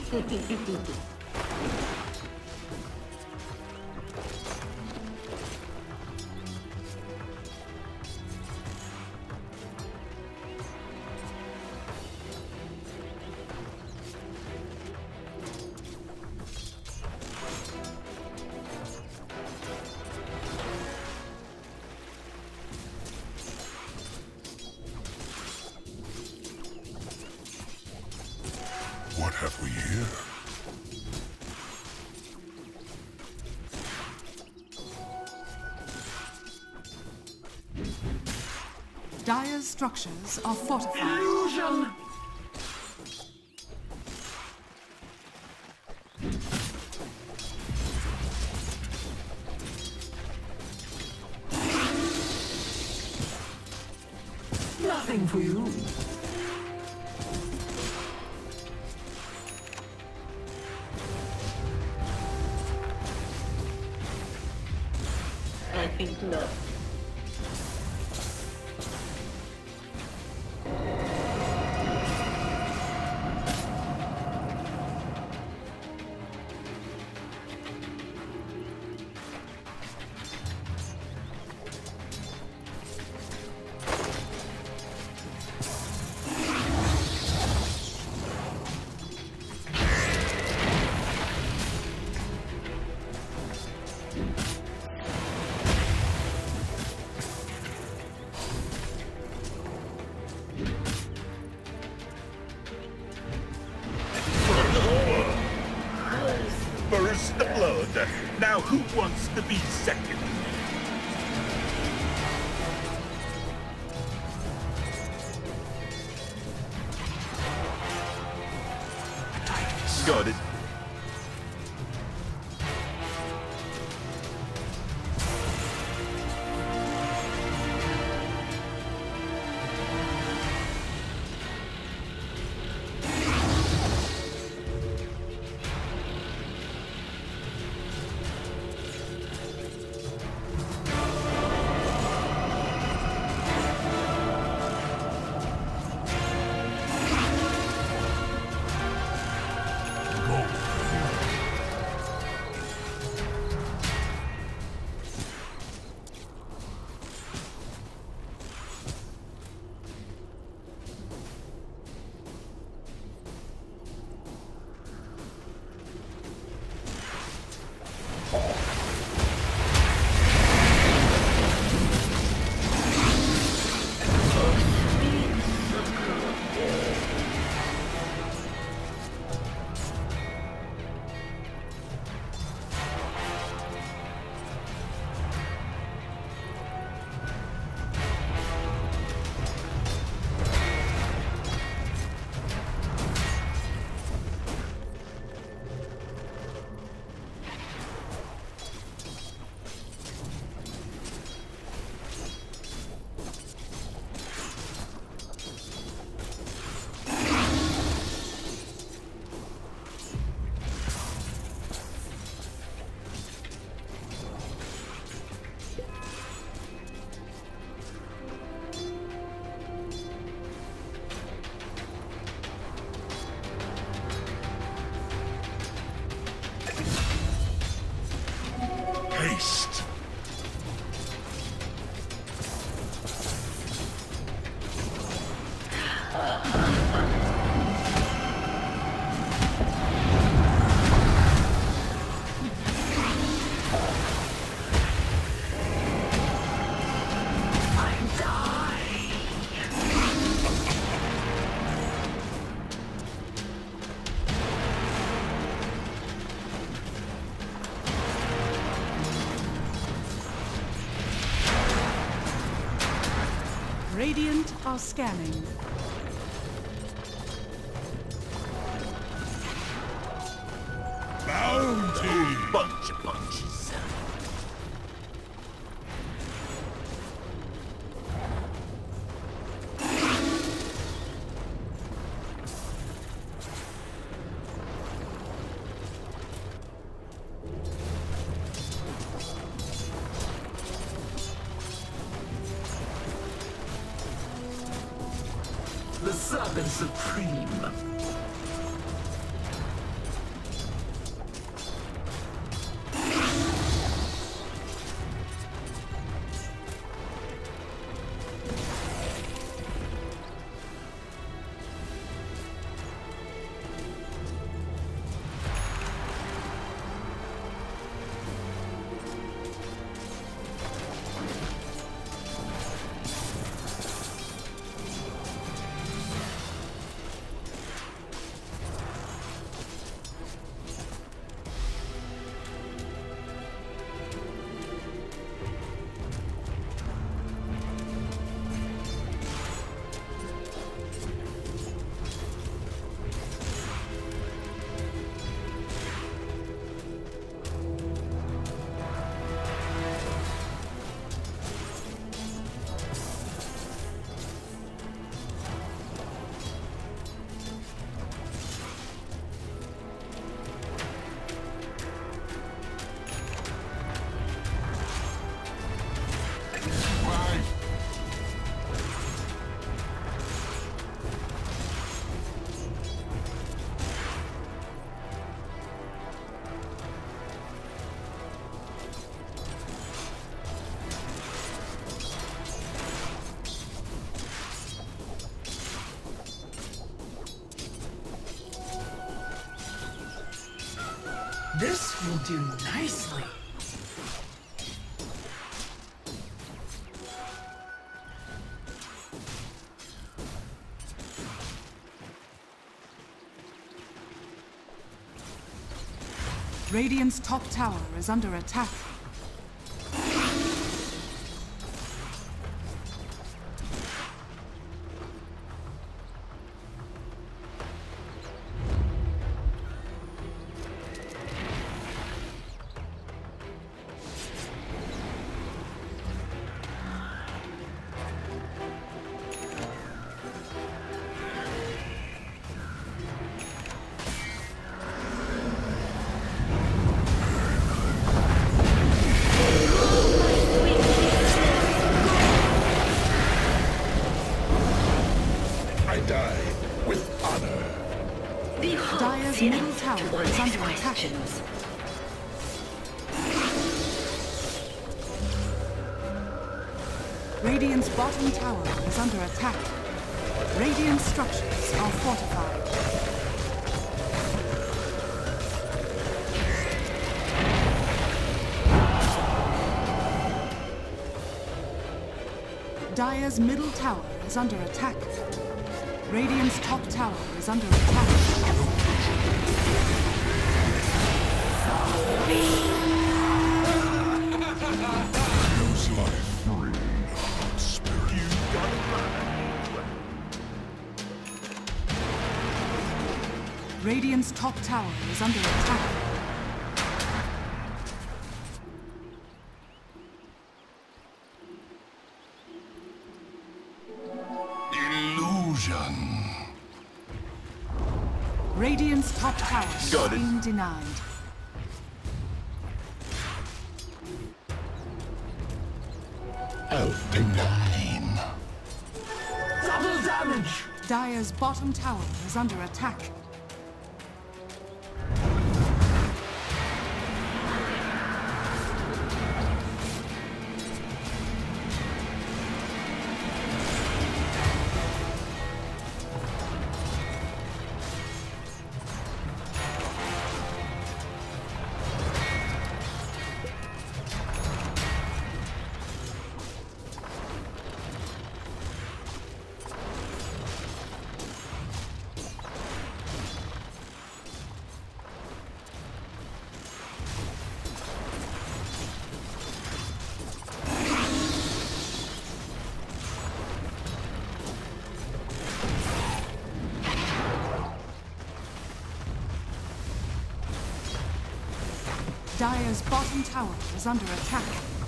What have we here? Dire's structures are fortified. Illusion! Nothing for you. I think not. First blood. Now who wants to be second? Got it. Haste. Radiant are scanning. Bounty! Bunch of bunches. The Serpent Supreme. This will do nicely. Radiant's top tower is under attack. Dire's middle tower is under attack. Radiant's bottom tower is under attack. Radiant structures are fortified. Dire's middle tower is under attack. Radiant's top tower is under attack. Radiant's top tower is under attack. Illusion. Radiant's top tower is being denied. Elfingine. Double damage! Dire's bottom tower is under attack. Dire's bottom tower is under attack.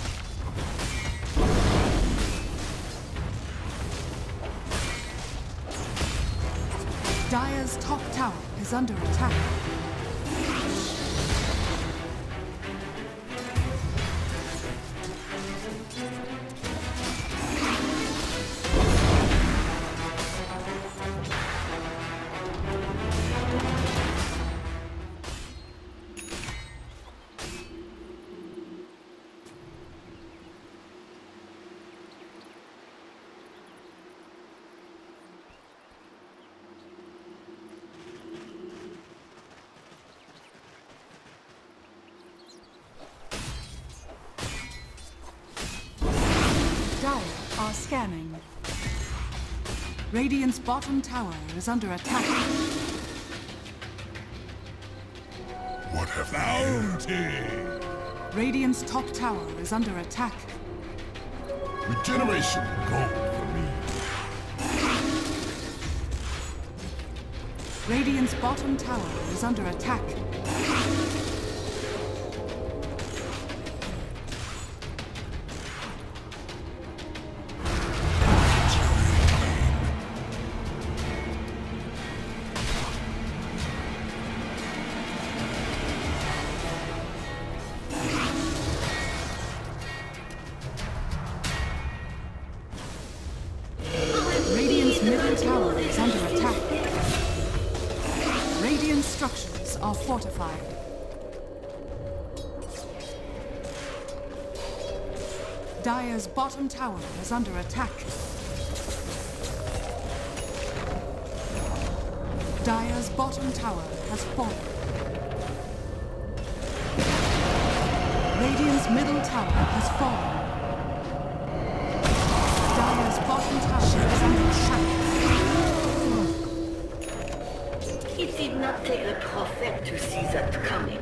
Dire's top tower is under attack. Dire are scanning. Radiant's bottom tower is under attack. What have bounty? Radiant's top tower is under attack. Regeneration. Gold for me. Radiant's bottom tower is under attack. Radiant's middle tower is under attack. Radiant structures are fortified. Dire's bottom tower is under attack. Dire's bottom tower has fallen. Radiant's middle tower has fallen. Dire's bottom tower is under attack. It did not take a prophet to see that coming.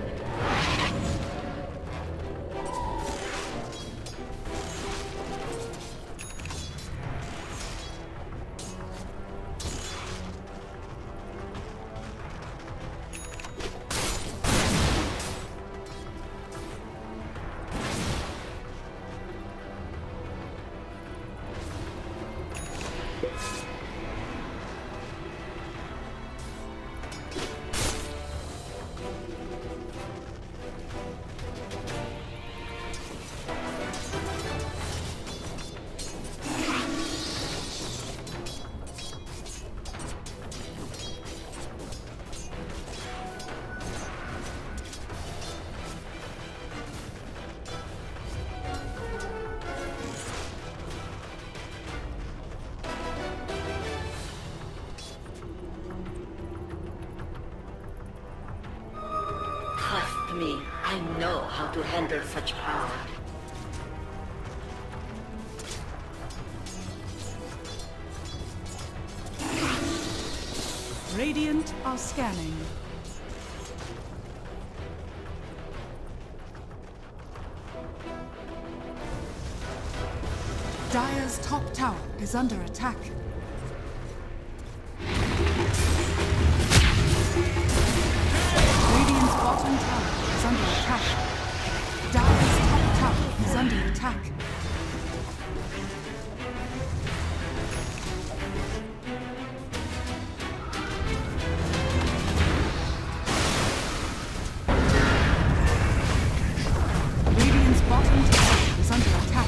Trust me, I know how to handle such power. Radiant are scanning. Dire's top tower is under attack. Radiant's bottom tower is under attack. Dire's top tower is under attack. Radiant's bottom tower is under attack.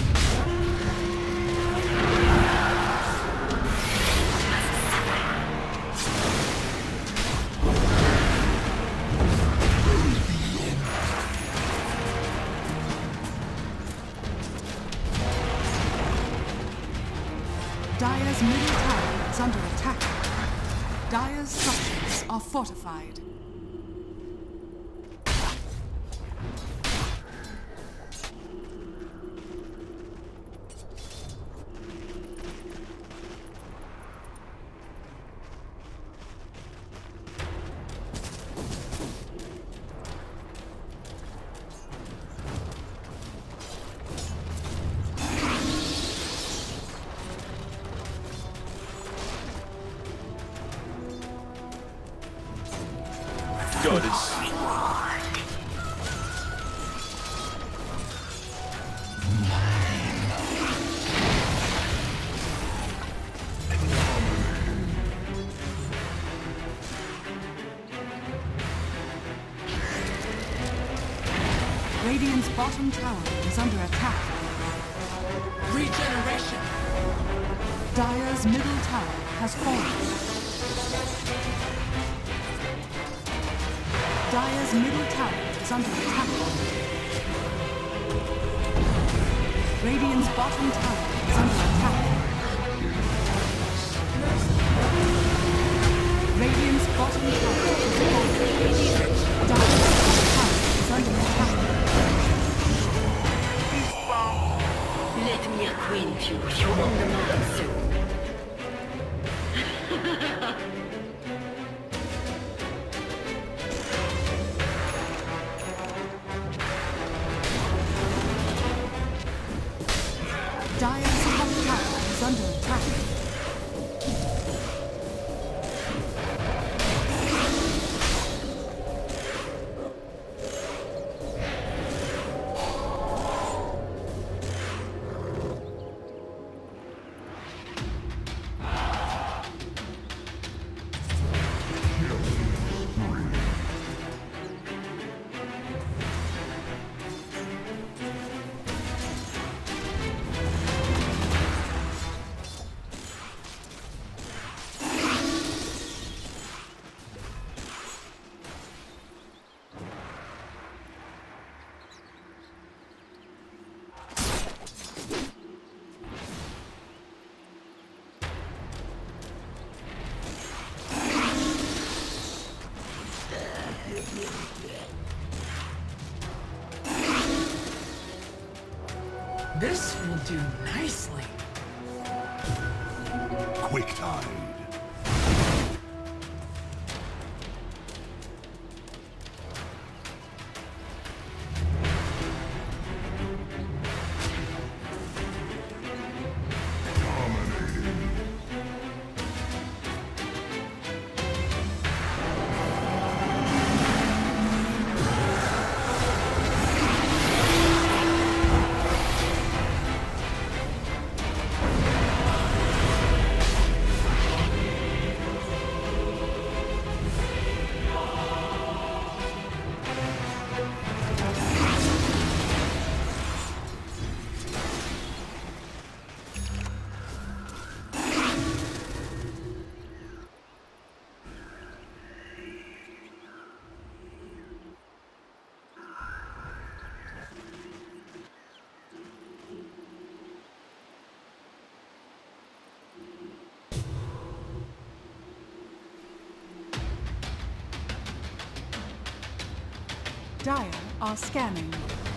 Dire's middle tower is under attack. Dire's structures are fortified. Goddess. Radiant's bottom tower is under attack. Regeneration. Dire's middle tower has fallen. Dire's middle tower is under attack. Radiant's bottom tower is under attack. Radiant's bottom tower is fallen. Dire's top tower is under attack. Let me acquaint you with your own demise soon. Dire's top tower is under attack. do nicely. Quick Tide. Dire are scanning.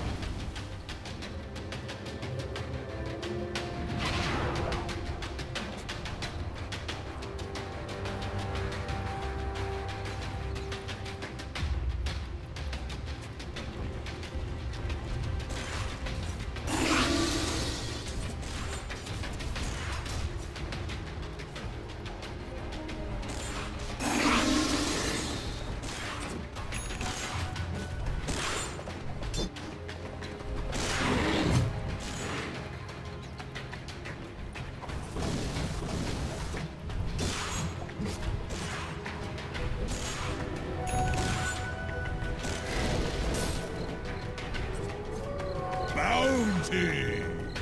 Bounty!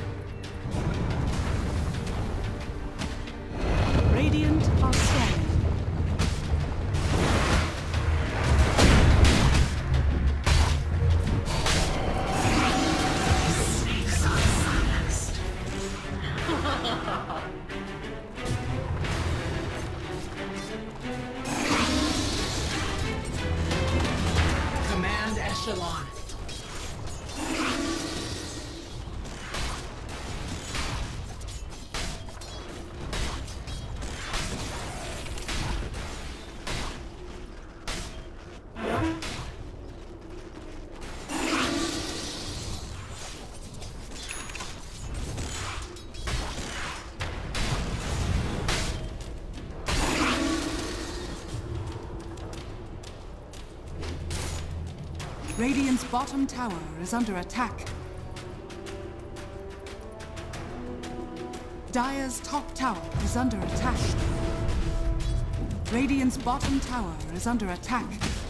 Radiant are scanning. Command echelon. Radiant's bottom tower is under attack. Dire's top tower is under attack. Radiant's bottom tower is under attack.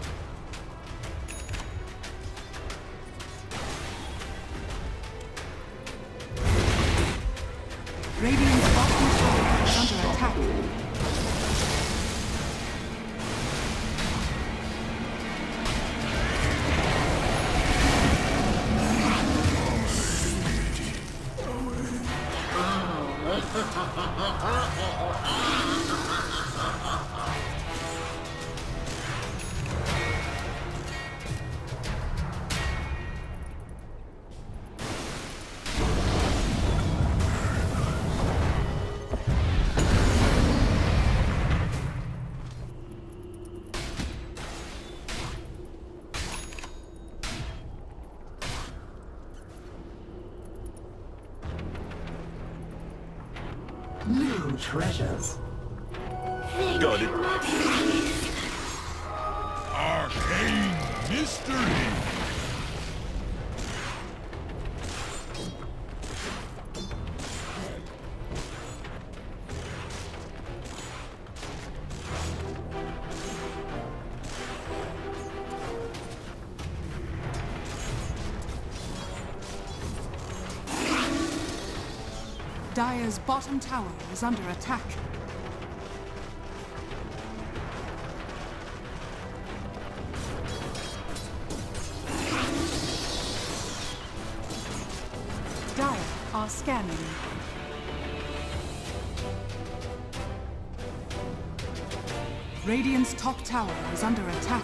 Radiant's bottom tower is under attack. New treasures. Got it. Arcane mystery. Dire's bottom tower is under attack. Dire are scanning. Radiant's top tower is under attack.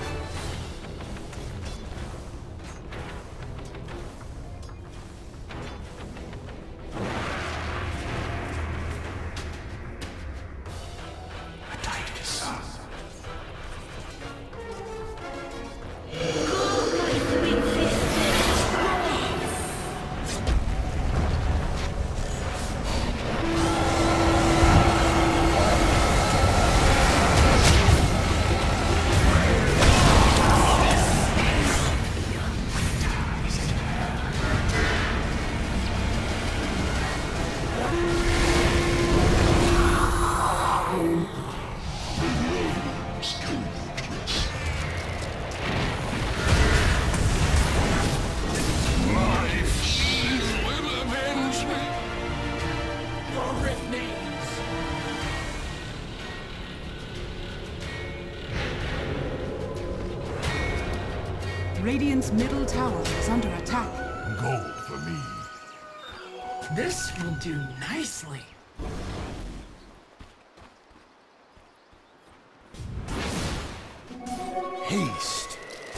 horrid names. Radiant's middle tower is under attack. Gold for me. This will do nicely. Haste.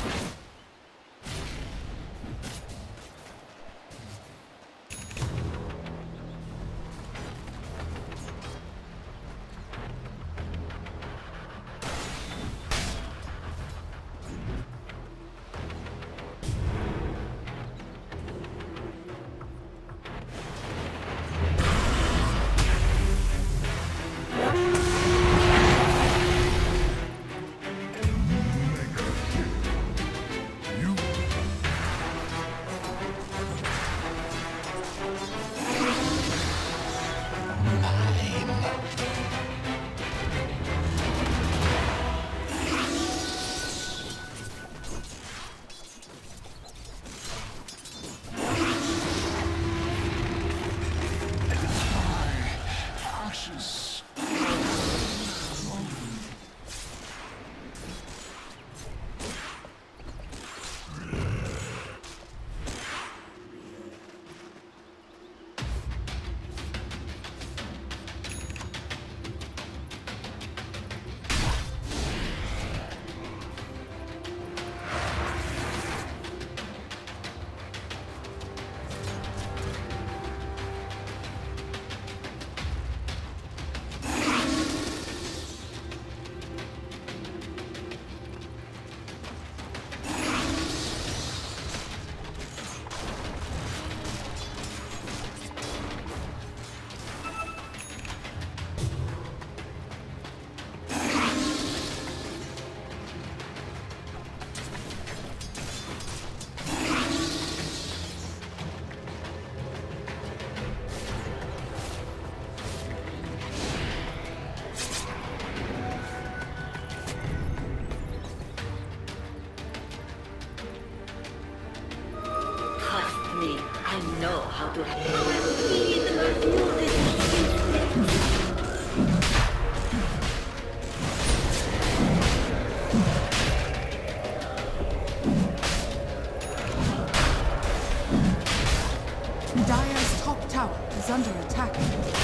I know how to handle Dire's top tower is under attack.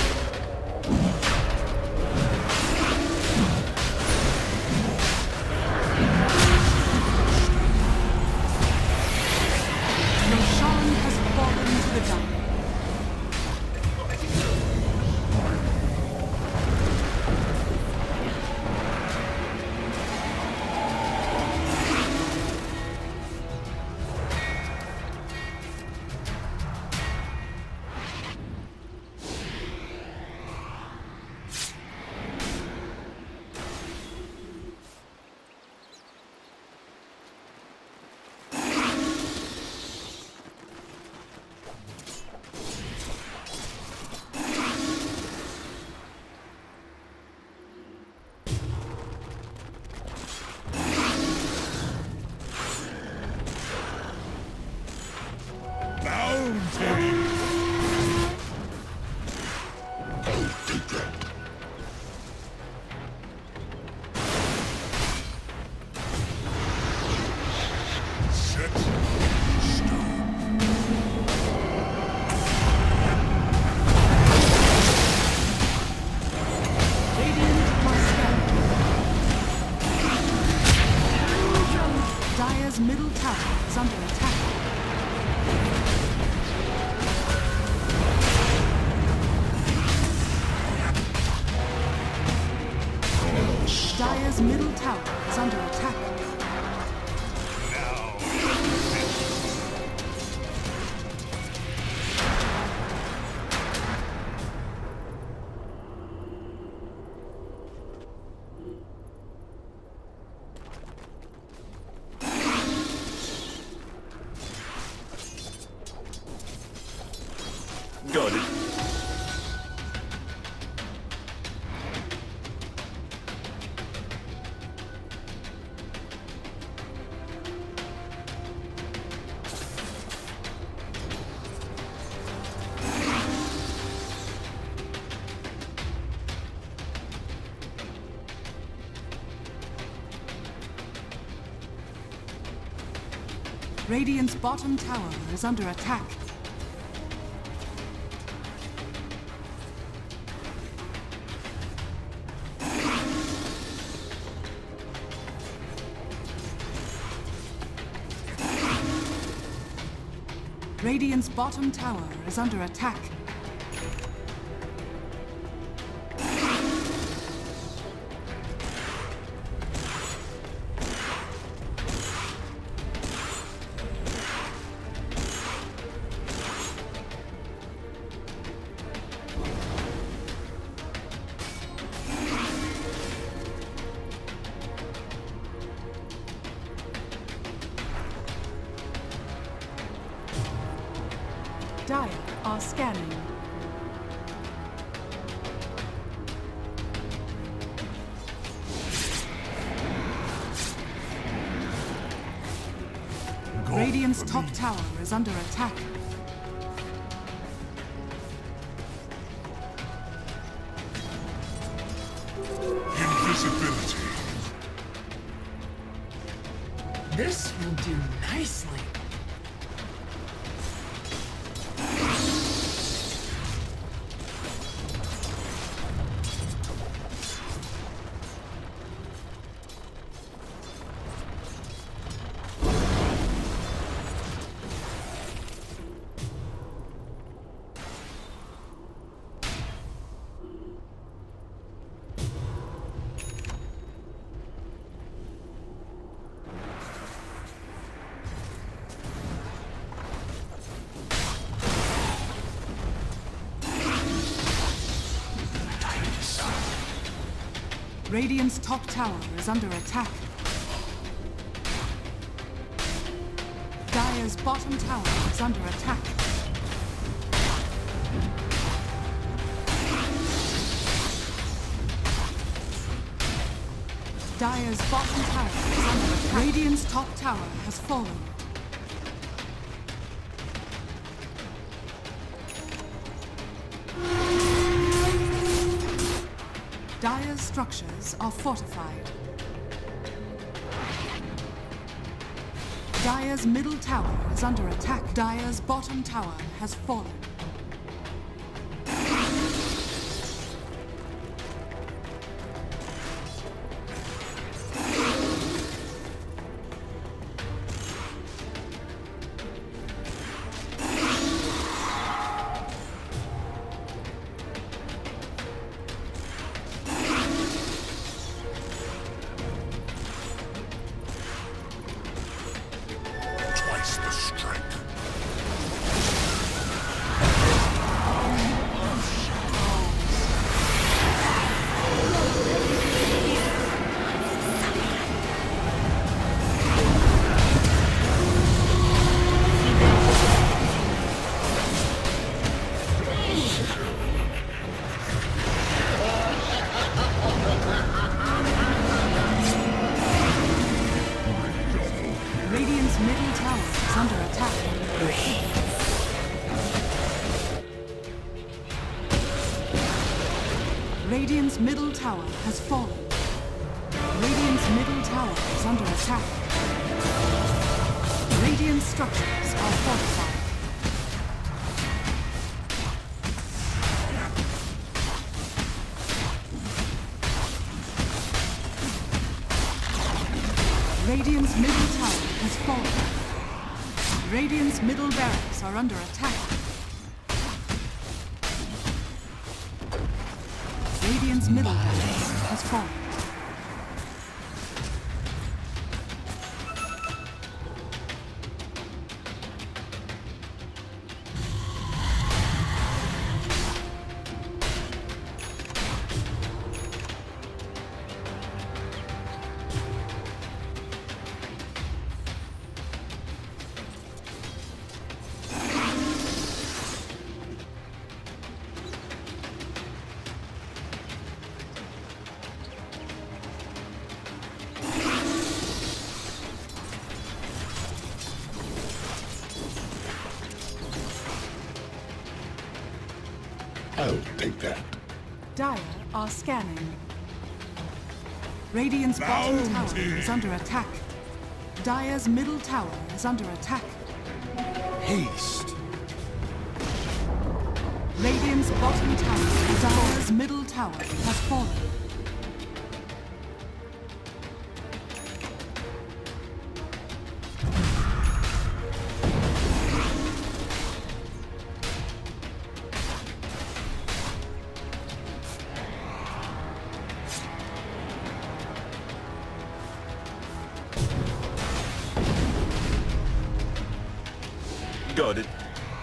Roshan has fallen to the jungle. Dire's middle tower is under attack. Dire's middle tower is under attack. Got it. Radiant's bottom tower is under attack. Radiant's bottom tower is under attack. Dire are scanning. Radiant's top tower is under attack. Invisibility. This will do nicely. Radiant's top tower is under attack. Dire's bottom tower is under attack. Dire's bottom tower is under attack. Radiant's top tower has fallen. Dire's structures are fortified. Dire's middle tower is under attack. Dire's bottom tower has fallen. The strength. Radiant's middle tower is under attack. Radiant's middle tower has fallen. Radiant's middle tower is under attack. Radiant structures are fortified. Radiant's middle tower has fallen. Radiant's middle barracks are under attack. Radiant's middle barracks has fallen. I'll take that. Dire are scanning. Radiant's bottom tower is under attack. Dire's middle tower is under attack. Haste. Radiant's bottom tower, Dire's middle tower, has fallen. Got it.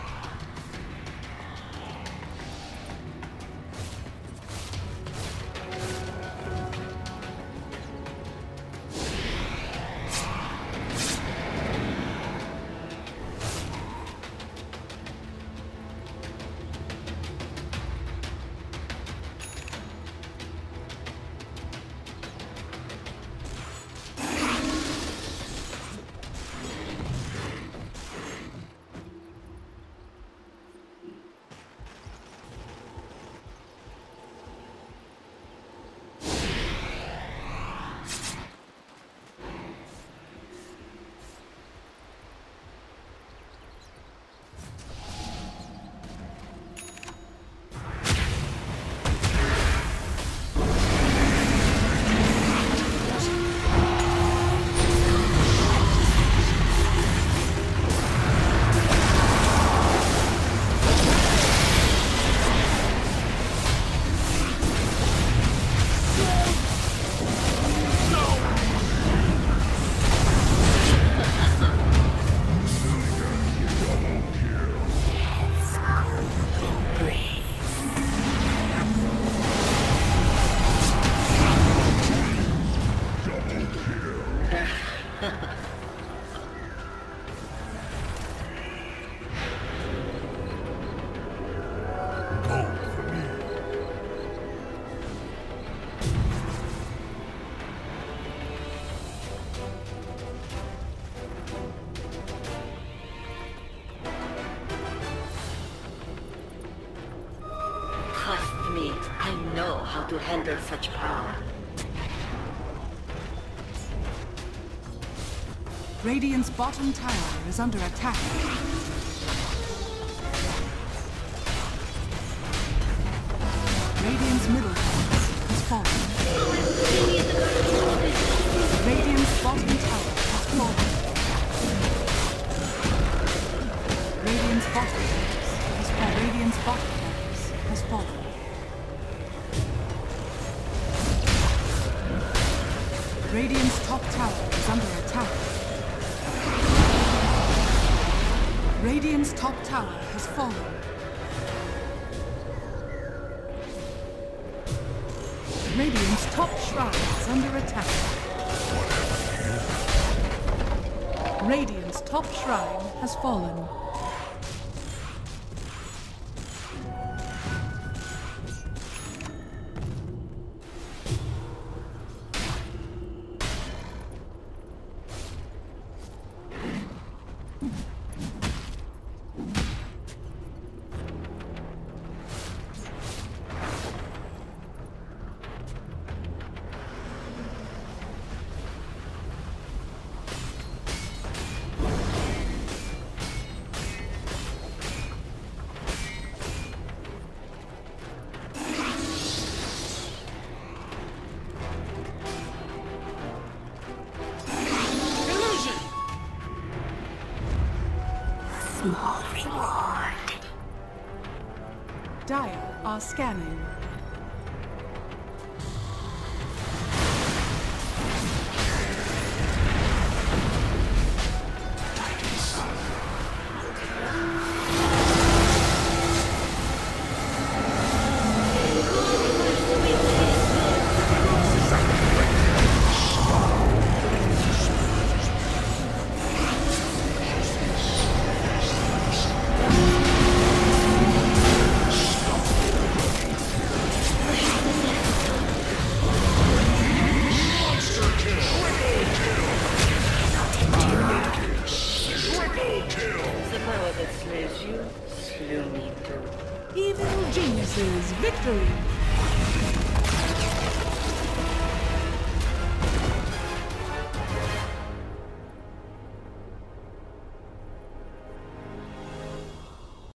Trust me, I know how to handle such power. Radiant's bottom tower is under attack. Radiant's middle tower has fallen. Radiant's bottom tower has fallen. Radiant's bottom has fallen. Radiant's bottom barracks has fallen. Radiant's top tower is under attack. Radiant's top tower has fallen. Radiant's top shrine is under attack. Radiant's top shrine has fallen. Small reward. Dire are scanning. The power that slays you, slew me too. Evil geniuses, victory!